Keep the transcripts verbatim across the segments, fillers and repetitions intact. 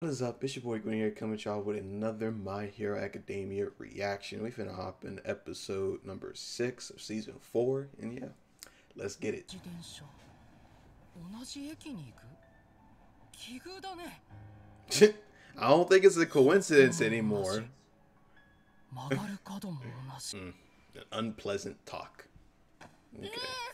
What is up? It's your boy Green here coming at y'all with another My Hero Academia reaction. We finna hop in episode number six of season four, and yeah, let's get it. I don't think it's a coincidence anymore. mm, an unpleasant talk. Okay.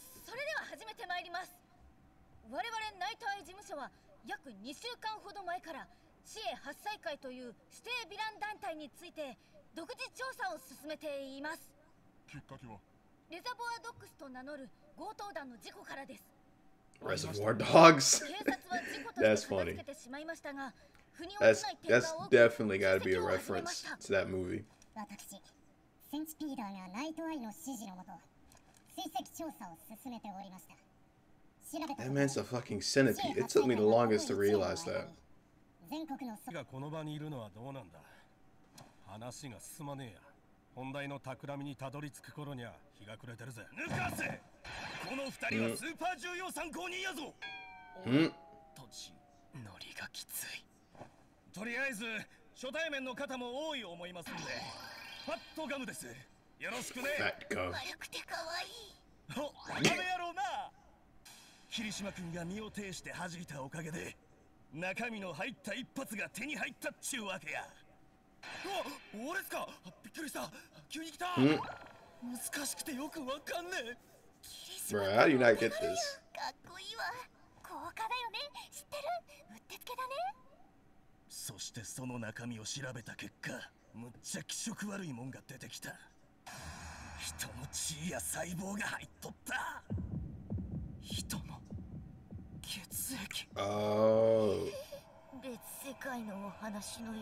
市営八斎会という指定ヴィラン団体について独自調査を進めています。きっかけはレザボアドッグスと名乗る強盗団の事故からです。 Reservoir Dogs. That's funny. That's that's definitely got to be a reference to that movie. 私、センチピーダーがナイトアイの指示のもと追跡調査を進めておりました。 That man's a fucking centipede. It took me the longest to realize that. 全国のがこの場にいるのはどうなんだ。話が進まねえや。本題の企みにたどり着く頃には日が暮れてるぜ。抜かせ。この二人はスーパー重要参考人やぞ。 うん。 土地ノリがきつい。とりあえず初対面の方も多い思いますんで。ファットガムです。よろしくね。 Fat gum. 悪くて可愛い。 お、ダメやろうな。霧島君が身を挺して弾いたおかげで。中身の入った一発が手に入ったっちゅうわけや。お、俺っすか。びっくりした。急に来た。難しくてよくわかんねえ。 Bro, how do you not get this? かっこいいわ。高価だよね。知ってる？うってつけだね。 そしてその中身を調べた結果、むっちゃ気色悪いもんが出てきた。人の血や細胞が入っとった。人の血液。 Oh. 別世界のお話のよう。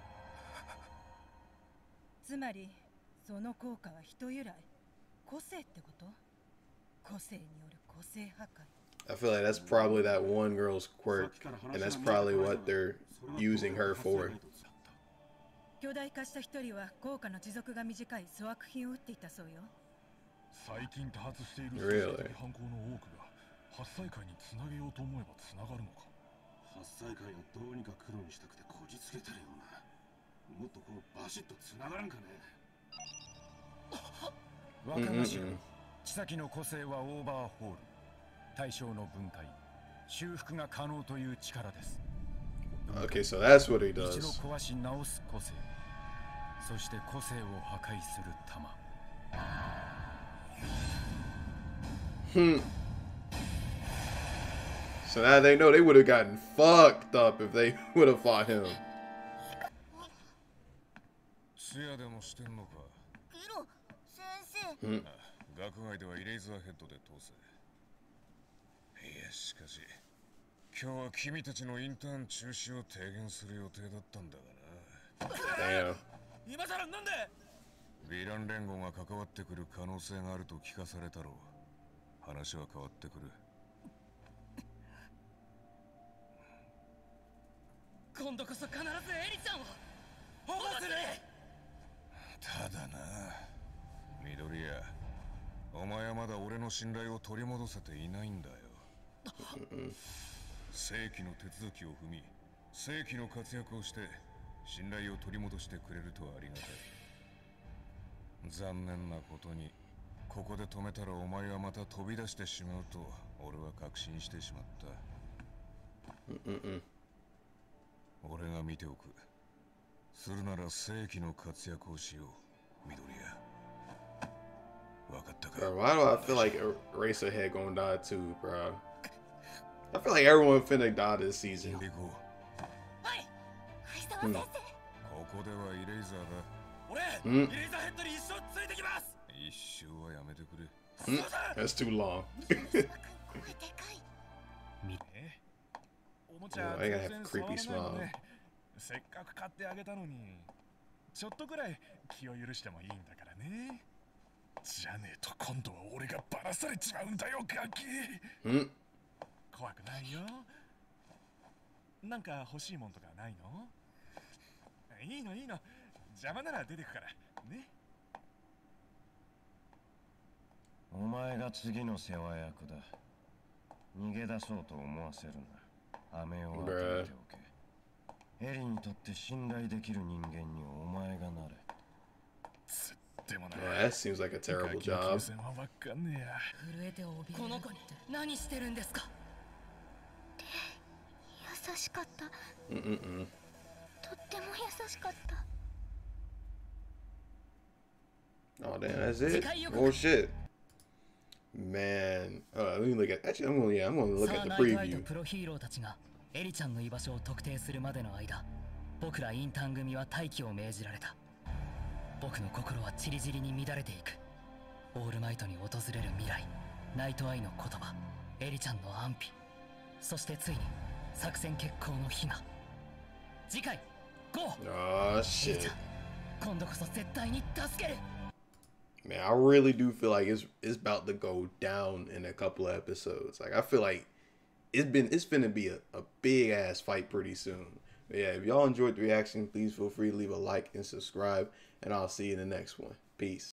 つまりその効果は人由来、個性ってこと？個性による個性破壊。 I feel like that's probably that one girl's quirk, and that's probably what they're using her for. 巨大化した一人は効果の持続が短い粗悪品を打っていたそうよ。 最近多発している Really? 犯行の多くが八斎会につなげようと思えばつながるのか。 八斎会をどうにか黒にしたくてこじつけてるような。もっとこうバシッとつながらんかね。 若頭、千崎の個性はオーバーホール。対象の分解、修復が可能という力です。 Okay, so that's what he 一度 does. 壊し直す個性、そして個性を破壊する玉。 Hmm. So now they know they would have gotten fucked up if they would have fought him. 視野でもしてんのか。 ピロ、先生。 Hmm. 学外ではイレイザーヘッドで通せ。いやしかし今日は君たちのインターン中止を提言する予定だったんだがな。 Damn. 今さらなんで？ ヴィラン連合が関わってくる可能性があると聞かされたろう。話は変わってくる。 今度こそ必ずエリちゃんを保護する。 ただな、緑谷、お前はまだ俺の信頼を取り戻せていないんだよ。正規の手続きを踏み、正規の活躍をして信頼を取り戻してくれるとはありがたい。残念なことにここで止めたらお前はまた飛び出してしまうと俺は確信してしまった。俺が見ておく。するなら正規の活躍をしよう、緑谷。わかったか？ Bro, why do I feel like Eraserhead gonna die too, bro? I feel like everyone finna die this season. はい。 はい、沢先生。 ここではイレイザーだ。 俺、 うんイレイザーヘッドに一生ついてきます。 一生はやめてくれ。 Hmm? That's too long. 声でかい。 見て。おもちゃ Oh, I gotta 全 have 然 creepy 触らないの smile. ね。せっかく買ってあげたのに、ちょっとぐらい気を許してもいいんだからね。じゃねえと今度は俺がバラされちまうんだよ、ガキ。 Hmm? 怖くないよ。なんか欲しいもんとかないの？いいのいいの。邪魔なら出てくからね。 お前が次の世話役だ。逃げ出そうと思わせるな。飴を当てておけ。 エリにとって信頼できる人間にお前がなれ。 でもな。 Yeah, that seems like a terrible job. 震えて怯えこの子に何してるんですか。優しかった。 Mm-mm-mm. とっても優しかった。 Oh damn, that's it. Oh shit, man. Uh, let me look at. Actually, I'm gonna yeah, I'm gonna look at the preview. プロヒーローたちがエリちゃんの居場所を特定するまでの間、僕らインターン組は待機を命じられた。僕の心はチリチリに乱れていく。オールマイトに訪れる未来、ナイトアイの言葉、エリちゃんの安否、そしてついに作戦決行の日が。次回、ゴー。 Oh shit. 今度こそ絶対に助ける。 Man, I really do feel like it's it's about to go down in a couple of episodes. Like I feel like it's been it's gonna be a, a big ass fight pretty soon. But yeah, if y'all enjoyed the reaction, please feel free to leave a like and subscribe, and I'll see you in the next one. Peace.